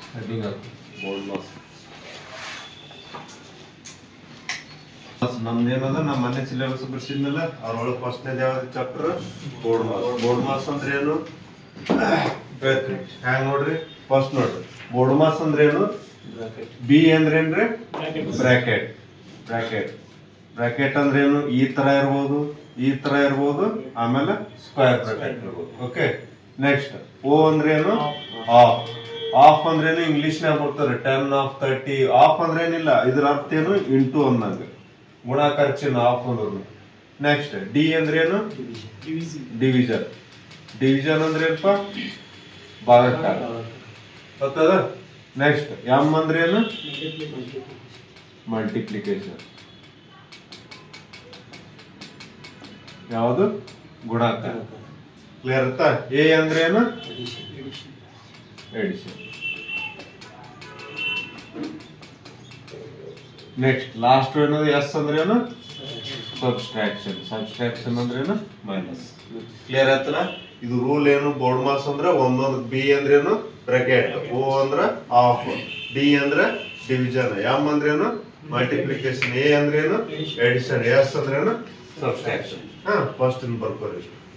Heading board mass ನಮ್ದೇನದ ನಮ್ಮ ಮನೆ syllabus ಬರ್ಸಿದ್ನಲ್ಲ ಅದ್ರೊಳಗೆ ಫಸ್ಟ್ನೇದು ಯಾವ್ದು chapter BODMAS. BODMAS ಅಂದ್ರೆ ಏನು ಹ್ಯಾಂಗ್ ನೋಡ್ರಿ. ಫಸ್ಟ್ ನೋಡ್ರಿ ಬೋರ್ಡ್ ಮಾಸ್ ಅಂದ್ರೆ ಏನು. ಬಿ ಅಂದ್ರೆ ಏನ್ರಿ ಬ್ರಾಕೆಟ್. ಬ್ರಾಕೆಟ್ ಬ್ರಾಕೆಟ್ ಅಂದ್ರೆ ಏನು, ಈ ತರ ಇರ್ಬೋದು, ಈ ತರ ಇರ್ಬೋದು, ಆಮೇಲೆ ಸ್ಕ್ವೇರ್ ಬ್ರಾಕೆಟ್ ಇರ್ಬೋದು. ಓಕೆ. ನೆಕ್ಸ್ಟ್ ಓ ಅಂದ್ರೆ ಏನು ಆಫ್. ಆಫ್ ಅಂದ್ರೆ ಏನು ಇಂಗ್ಲಿಷ್ ನಾಗ ಬರ್ತಾರೆ 10 ಆಫ್ 30. ಆಫ್ ಅಂದ್ರೆ ಏನಿಲ್ಲ, ಇದ್ರ ಅರ್ಥ ಏನು ಇಂಟು ಅನ್ನಂಗ ಗುಣಾಕಾರ ಚಿಹ್ನೆ ಆಫ್ ಅಂದ್ರು. ನೆಕ್ಸ್ಟ್ ಡಿ ಅಂದ್ರೆ ಏನು ಡಿವಿಷನ್. ಡಿವಿಷನ್ ಅಂದ್ರೆ ಏನಪ್ಪ ಭಾಗಾಕಾರ ಗೊತ್ತದ. ನೆಕ್ಸ್ಟ್ ಎಂ ಅಂದ್ರೆ ಏನು ಮಲ್ಟಿಪ್ಲಿಕೇಶನ್. ಯಾವುದು ಗುಣಾಕಾರ. ಕ್ಲಿಯರ್ ಇರ್ತಾ. ಎ ಅಂದ್ರೆ ಏನು ಎಡಿಷನ್. ನೆಕ್ಸ್ಟ್ ಲಾಸ್ಟ್ ಏನದು ಎಸ್ ಅಂದ್ರೆ ಏನು ಸಬ್ಸ್ಟ್ರಾಕ್ಷನ್. ಸಬ್ಸ್ಟ್ರಾಕ್ಷನ್ ಅಂದ್ರೆ ಏನು ಮೈನಸ್. ಕ್ಲಿಯರ್ ಆಯ್ತಲ್ಲ. ಇದು ರೂಲ್ ಏನು. ಬೋರ್ಡ್ ಮಾಸ್ ಅಂದ್ರೆ ಒಂದೊಂದು. ಬಿ ಅಂದ್ರೆ ಏನು ಬ್ರಾಕೆಟ್, ಓ ಅಂದ್ರ ಆಫ್, ಡಿ ಅಂದ್ರೆ ಡಿವಿಷನ್, ಎಂ ಅಂದ್ರೆ ಏನು ಮಲ್ಟಿಪ್ಲಿಕೇಶನ್, ಎ ಅಂದ್ರೆ ಏನು ಎಡಿಷನ್, ಎಸ್ ಅಂದ್ರೆ ಏನು ಸಬ್ಸ್ಟ್ರಾಕ್ಷನ್. ಫಸ್ಟ್ ಬರ್ಕೋರಿ.